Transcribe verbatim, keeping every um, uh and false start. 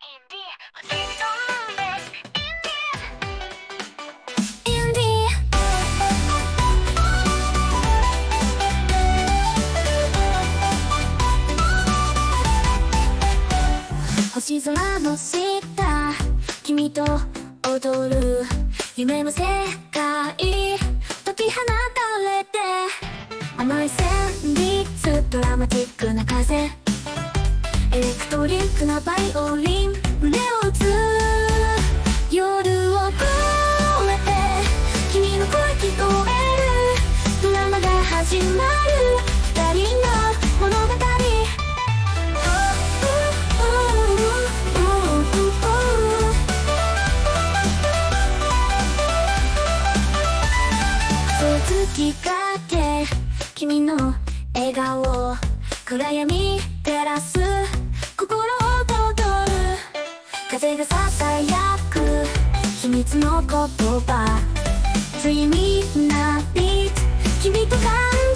星空の下、君と踊る夢の世界、解き放たれて甘い旋律、ドラマティックな風、エレクトリックなバイオリン、胸を打つ夜を越えて君の声聞こえる、ドラマが始まる、二人の物語。月影、君の笑顔、暗闇照らす心躍る、風がささやく秘密の言葉、 Dreamy なビート、君と感じ